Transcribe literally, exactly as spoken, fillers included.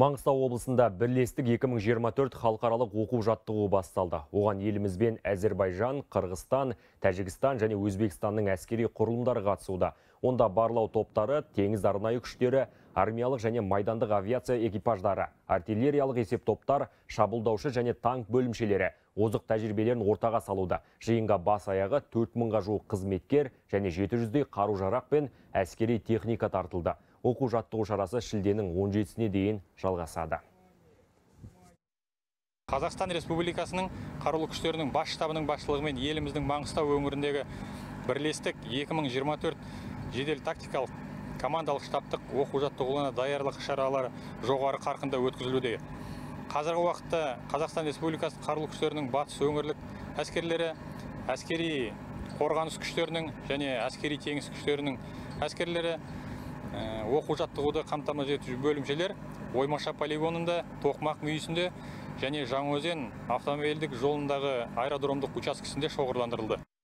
Маңғыстау облысында бірлестік екі мың жиырма төрт халықаралық оқу жаттығуы басталды. Оған елімізбен Әзербайжан, Қырғызстан, Тәжікстан және Өзбекстанның әскери құрылымдары қатысуда. Онда барлау топтары, теңіз арнайы күштері, армиялық және майдандық авиация экипаждары, артиллериялық есеп топтар, шабуылдаушы және танк бөлімшелері озық тәжірибелерін ортаға салуда. Жиынға бас аяғы төрт мыңға жуық қызметкер және жеті жүздей қару-жарақ пен әскери техника тартылды. Оқу жаттығу шарасы шілденің он жетісіне дейін жалғасады. Қазақстан Республикасының қарулы күштерінің бас штабының басшылығымен еліміздің Маңғыстау өңіріндегі бірлестік екі мың жиырма төрт жедел тактикалық командалық штабтық оқу жаттығуына даярлық шаралары жоғары қарқында өткізілуде. Қазіргі уақытта Қазақстан Республикасы қарулы күштерінің батыс өңірлік әскерлері, әскери қорғаныс күштерінің және әскери теңіз күштерінің әскерлері оқу жаттығуды қамтамасыз етуші бөлімшелер Оймаша полигонында, Тоқмақ мүйісінде және Жаңаөзен автомобильдік жолындағы аэродромдық учаскесінде шоғырландырылды.